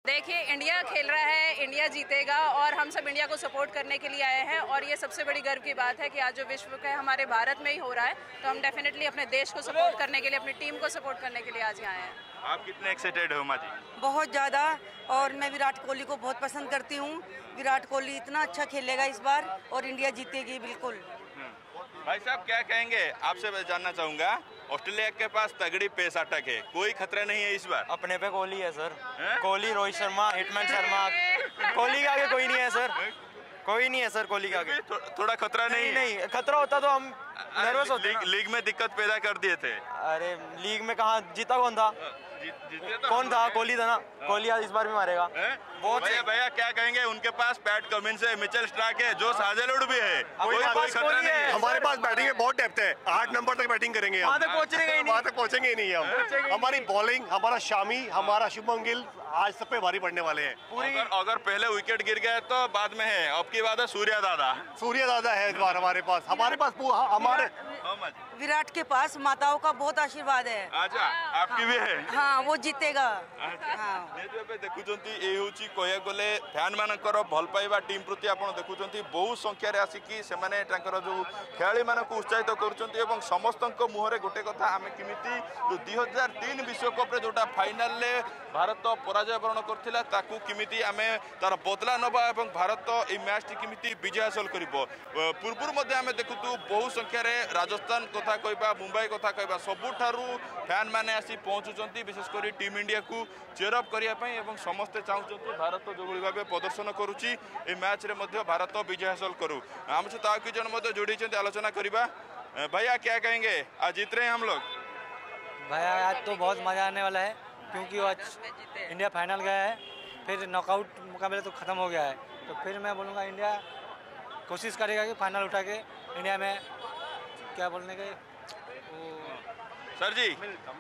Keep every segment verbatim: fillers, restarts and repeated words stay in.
देखिए, इंडिया खेल रहा है, इंडिया जीतेगा और हम सब इंडिया को सपोर्ट करने के लिए आए हैं और ये सबसे बड़ी गर्व की बात है कि आज जो विश्व का हमारे भारत में ही हो रहा है, तो हम डेफिनेटली अपने देश को सपोर्ट करने के लिए, अपनी टीम को सपोर्ट करने के लिए आज यहाँ आए हैं। आप कितने एक्साइटेड हो माँ जी? बहुत ज़्यादा, और मैं विराट कोहली को बहुत पसंद करती हूँ। विराट कोहली इतना अच्छा खेलेगा इस बार और इंडिया जीतेगी बिल्कुल। भाई साहब क्या कहेंगे, आपसे जानना चाहूँगा, ऑस्ट्रेलिया के पास तगड़ी पेस अटैक है, कोई खतरा नहीं है इस बार? अपने पे कोहली है सर, कोहली, रोहित शर्मा, हिटमैन शर्मा, कोहली के आगे कोई नहीं है सर, कोई नहीं है सर कोहली के आगे। थो, थोड़ा खतरा नहीं, नहीं नहीं खतरा होता तो हम नर्वस होते। लीग, लीग में दिक्कत पैदा कर दिए थे। अरे लीग में कहाँ जीता, कौन था? जी, तो कौन था? कोहली था ना। कोहली इस बार भी मारेगा। बहुत भैया भैया क्या कहेंगे, उनके पास पैट कमिंस है, मिचेल स्टार्क है, जो हाजलवुड भी है, कोई कोई खतरा नहीं है। हमारे पास बैटिंग में बहुत डेप्थ है, आठ नंबर तक बैटिंग करेंगे, वहाँ तक पहुँचेंगे ही नहीं, वहाँ तक पहुँचेंगे ही नहीं हम। हमारी बॉलिंग, हमारा शामी, हमारा शुभमन गिल आज सब पे भारी पड़ने वाले हैं। अगर, अगर पहले विकेट गिर गए तो बाद में है, अब की बात है सूर्या दादा। सूर्या दादा है इस बार हमारे पास, हमारे पास हमारे विराट के पास माताओं का बहुत आशीर्वाद है। अच्छा, आपकी भी है? हाँ, वो जीतेगा। देखुंती ये हूँ कह गले फैन मानकर भल पाइबा टीम प्रति आप देखुंती बहु संख्यार आसिकी से जो खेलाड़ी मानक उत्साहित कर समस्त मुहरे गोटे कथा आम केमी जो दुई हजार तीन विश्वकप जोटा फाइनाल भारत पराजय वरण करता केमी आम तार बदला नवा और भारत ये मैच टी केमी विजय हासिल कर पूर्व देखु बहु संख्यार राजस्थान कथा कहवा मुंबई कथा कहवा सबुठारु फैन मैंने आसी पहुँचुंट विशेषकर टीम इंडिया को चेयरअप करने समस्ते चाहते भारत जो भाव प्रदर्शन करुच्ची मैच रे मध्य भारत विजय हासिल करूँ। आम सहित आ कि जन जोड़ी आलोचना करवा। भैया क्या कहेंगे, आज जीत रहे हैं हम लोग? भैया आज तो बहुत मज़ा आने वाला है क्योंकि आज इंडिया फाइनल गया है, फिर नॉकआउट मुकाबले तो ख़त्म हो गया है, तो फिर मैं बोलूँगा इंडिया कोशिश करेगा कि फाइनल उठा के इंडिया में क्या बोलने के sir ji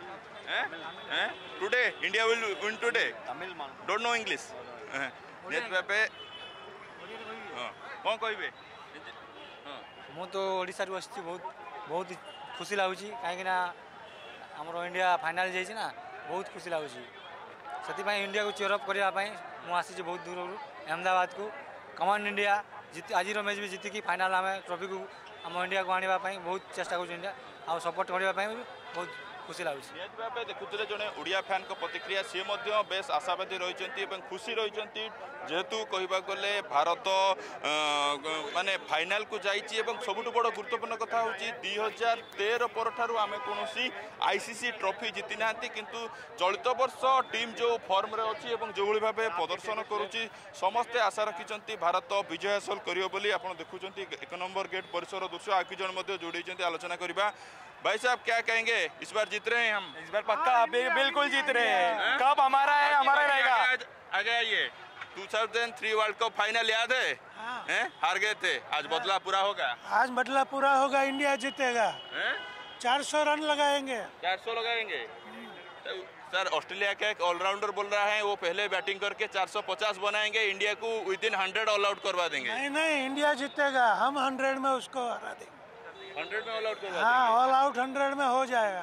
today India will win today. Tamil don't know English net पे कौन कहबे? मु तो ओडिसा रु आसी, बहुत बहुत खुशी लगुच कहीं आमर इंडिया फाइनल जाइए ना, बहुत खुशी लगुच से इंडिया को चेयरअप करने मुझे बहुत दूर अहमदाबाद को। कमान इंडिया जीत आज मैच भी जीतिकी फाइनाल आम ट्रॉफी को आम इंडिया को आने बहुत चेष्टा कर इंडिया आ सपोर्ट करने बहुत खुशी लगुच। देखुले जड़े ओडिया फैन को प्रतिक्रिया सी बेस आशावादी रही खुशी रही जेहेतु कहवा गले भारत माने फाइनाल को जाइए सबुठ बड़ गुरुत्वपूर्ण कथा हूँ दुई हजार तेरह पर आम कौन आईसीसी ट्रॉफी जीति ना, किंतु चलित वर्ष टीम जो फॉर्म रे अच्छी जो भाव प्रदर्शन करुच्ची समस्ते आशा रखिंट भारत विजय हासिल कर देखुं एक नंबर गेट परिसर दृश्य आ कि जन जोड़ी आलोचना करवा। भाई साहब क्या कहेंगे, इस बार जीत रहे हैं हम? इस बार पक्का बिल्कुल जीत रहे हैं। कब हमारा है, हमारा रहेगा। आगे आइए, दो हज़ार तीन वर्ल्ड कप फाइनल याद है? हाँ। हैं? हार गए थे, आज बदला पूरा होगा। आज बदला पूरा होगा, इंडिया जीतेगा। चार सौ रन लगाएंगे। चार सौ लगाएंगे तो सर ऑस्ट्रेलिया का एक ऑलराउंडर बोल रहा है वो पहले बैटिंग करके चार सौ पचास बनाएंगे, इंडिया को within hundred all out करवा देंगे। नहीं नहीं, इंडिया जीतेगा, हम हंड्रेड में उसको हरा देंगे। हंड्रेड में ऑल आउट करवा हाँ, ऑल आउट हंड्रेड में हो जाएगा।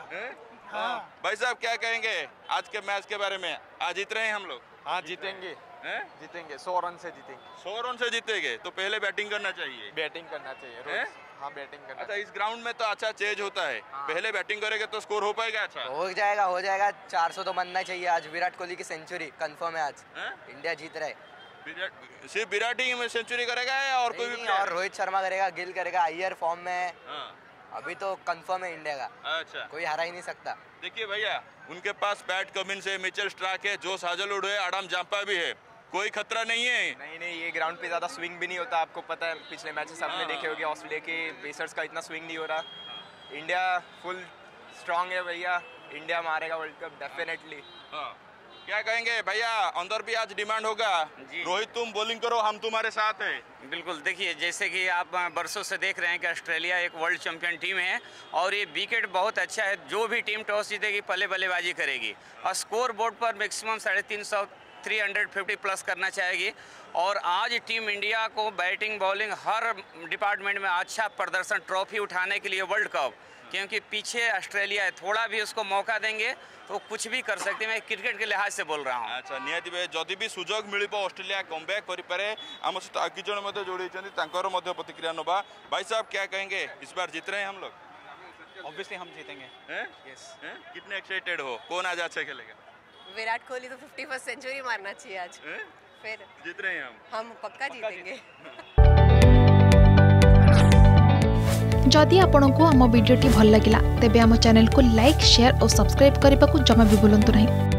हाँ। भाई साहब क्या कहेंगे आज के मैच के बारे में? आज जीत रहे हैं हम लोग? हाँ जीतेंगे, हैं? जीतेंगे, सौ रन से जीतेंगे। सौ रन से जीतेंगे तो पहले बैटिंग करना चाहिए। बैटिंग करना चाहिए। हाँ बैटिंग करना। अच्छा, इस ग्राउंड में तो अच्छा चेंज होता है। हाँ। पहले बैटिंग करेंगे तो स्कोर हो पाएगा? अच्छा हो जाएगा, हो जाएगा। चार सौ तो बनना चाहिए आज। विराट कोहली की सेंचुरी कंफर्म है आज। है? इंडिया जीत रहा है। सिर्फ विराट ही में सेंचुरी करेगा या और कोई भी? और रोहित शर्मा करेगा, गिल करेगा, अय्यर फॉर्म में है। हाँ। अभी तो कंफर्म है इंडिया का। अच्छा, कोई हरा ही नहीं सकता। देखिए भैया, उनके पास पैट कमिंस है, मिचेल स्टार्क है, जोश हाजलवुड है, आडम जाम्पा भी है, कोई खतरा नहीं है। नहीं नहीं, ये ग्राउंड पे ज्यादा स्विंग भी नहीं होता, आपको पता है, पिछले मैचेस आपने देखे होंगे, ऑस्ट्रेलिया के पेसर्स का इतना स्विंग नहीं हो रहा। इंडिया फुल स्ट्रांग है भैया, इंडिया मारेगा वर्ल्ड कप डेफिनेटली। क्या कहेंगे भैया, अंदर भी आज डिमांड होगा? रोहित तुम बॉलिंग करो, हम तुम्हारे साथ हैं। बिल्कुल, देखिए जैसे कि आप बरसों से देख रहे हैं कि ऑस्ट्रेलिया एक वर्ल्ड चैंपियन टीम है और ये विकेट बहुत अच्छा है। जो भी टीम टॉस जीतेगी पहले बल्लेबाजी करेगी और स्कोर बोर्ड पर मैक्सिमम साढ़े तीन सौ थ्री हंड्रेड फिफ्टी प्लस करना चाहेगी। और आज टीम इंडिया को बैटिंग बॉलिंग हर डिपार्टमेंट में अच्छा प्रदर्शन, ट्रॉफी उठाने के लिए वर्ल्ड कप, क्योंकि पीछे ऑस्ट्रेलिया है, थोड़ा भी उसको मौका देंगे तो कुछ भी कर सकते हैं। मैं क्रिकेट के लिहाज से बोल रहा हूँ। अच्छा निहाती भाई जदि भी सुजोग मिल ऑस्ट्रेलिया कमबैक करे आम सहित आ कि जन जोड़ी प्रतिक्रिया नवा। भाई साहब क्या कहेंगे, इस बार जीत रहे हैं हम लोग? ऑब्वियसली हम जीतेंगे। यस कितने एक्साइटेड हो, कौन आज अच्छा खेलेगा? विराट कोहली तो फिफ्टी फर्स्ट सेंचुरी मारना चाहिए आज। है? फिर जीत रहे हैं हम हम पक्का जीतेंगे। जदि आपंक आम भिडी भल लगा तेब आम चैनल को लाइक शेयर और सब्सक्राइब करने को जमा भी भूलु नहीं।